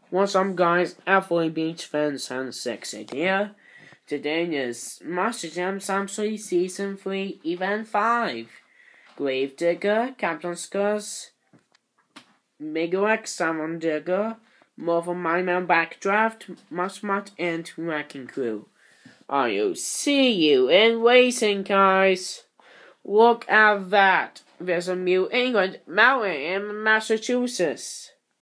What's up, guys? Athlete Beach fans and sexy here. Today is MonsterJam Samsung Season 3 Event 5. Gravedigger, Captain Scuzz, Megarex, Salmon Digger, Marvel My Man Backdraft, Musmut, and Wrecking Crew. I'll see you in racing, guys. Look at that. There's a New England mountain in Massachusetts.